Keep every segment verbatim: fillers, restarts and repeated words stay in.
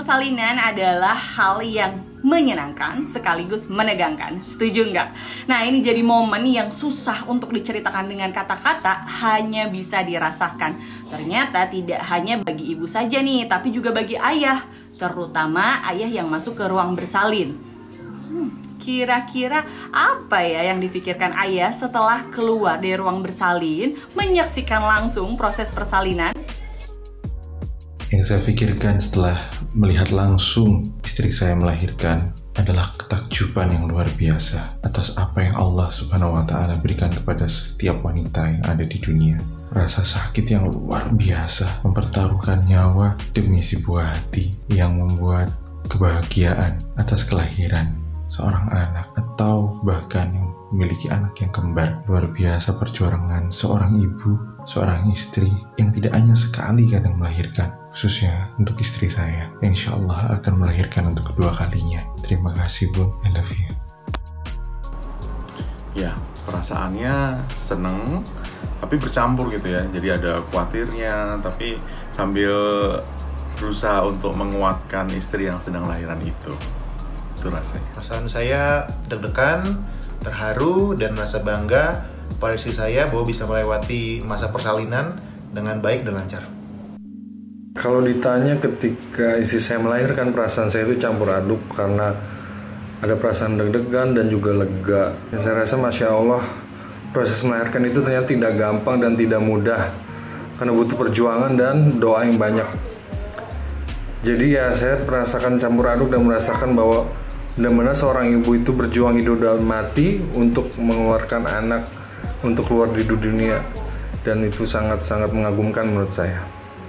persalinan adalah hal yang menyenangkan sekaligus menegangkan. Setuju nggak? Nah, ini jadi momen yang susah untuk diceritakan dengan kata-kata, hanya bisa dirasakan. Ternyata tidak hanya bagi ibu saja nih, tapi juga bagi ayah, terutama ayah yang masuk ke ruang bersalin. Hmm, kira-kira apa ya yang difikirkan ayah setelah keluar dari ruang bersalin, menyaksikan langsung proses persalinan? Yang saya pikirkan setelah melihat langsung istri saya melahirkan adalah ketakjuban yang luar biasa atas apa yang Allah Subhanahu wa Ta'ala berikan kepada setiap wanita yang ada di dunia. Rasa sakit yang luar biasa, mempertaruhkan nyawa demi si buah hati yang membuat kebahagiaan atas kelahiran seorang anak atau bahkan yang memiliki anak yang kembar. Luar biasa perjuangan seorang ibu, seorang istri yang tidak hanya sekali kadang melahirkan, khususnya untuk istri saya, insya Allah akan melahirkan untuk kedua kalinya. Terima kasih Bun, I love you. Ya, perasaannya seneng, tapi bercampur gitu ya. Jadi ada khawatirnya, tapi sambil berusaha untuk menguatkan istri yang sedang lahiran itu. Itu rasanya. Perasaan saya deg-degan, terharu, dan merasa bangga pada istri saya bahwa bisa melewati masa persalinan dengan baik dan lancar. Kalau ditanya ketika istri saya melahirkan, perasaan saya itu campur aduk karena ada perasaan deg-degan dan juga lega. Saya rasa Masya Allah, proses melahirkan itu ternyata tidak gampang dan tidak mudah karena butuh perjuangan dan doa yang banyak. Jadi ya saya merasakan campur aduk dan merasakan bahwa benar-benar seorang ibu itu berjuang hidup dan mati untuk mengeluarkan anak untuk keluar di dunia, dan itu sangat-sangat mengagumkan menurut saya.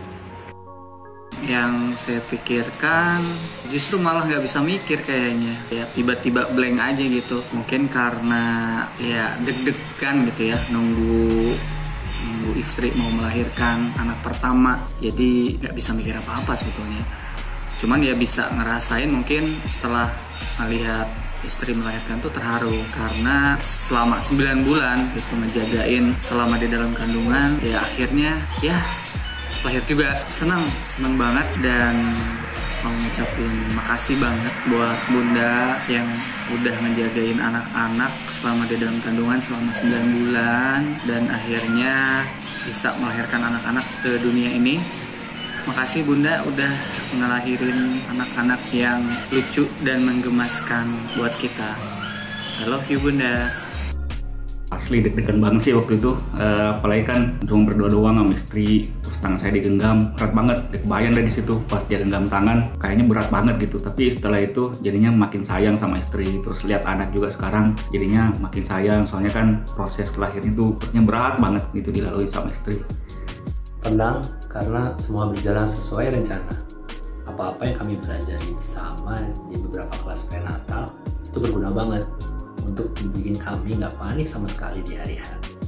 Yang saya pikirkan justru malah nggak bisa mikir kayaknya, ya tiba-tiba blank aja gitu. Mungkin karena ya deg-degan gitu ya, nunggu nunggu istri mau melahirkan anak pertama, jadi nggak bisa mikir apa-apa sebetulnya. Cuman ya bisa ngerasain mungkin setelah melihat istri melahirkan tuh terharu karena selama sembilan bulan itu ngejagain selama di dalam kandungan, ya akhirnya ya lahir juga. Senang, senang banget, dan mau ngucapin makasih banget buat Bunda yang udah ngejagain anak-anak selama di dalam kandungan selama sembilan bulan dan akhirnya bisa melahirkan anak-anak ke dunia ini. Makasih Bunda udah ngelahirin anak-anak yang lucu dan menggemaskan buat kita. I love you Bunda. Asli deg-degan banget sih waktu itu, uh, apalagi kan cuma berdua doang sama istri, terus tangan saya digenggam, berat banget. Kebayang dari situ pas dia genggam tangan, kayaknya berat banget gitu. Tapi setelah itu jadinya makin sayang sama istri, terus lihat anak juga sekarang jadinya makin sayang. Soalnya kan proses kelahiran itu perutnya berat banget gitu dilalui sama istri. Tenang, karena semua berjalan sesuai rencana. Apa-apa yang kami pelajari bersama di beberapa kelas prenatal itu berguna banget untuk bikin kami nggak panik sama sekali di hari H.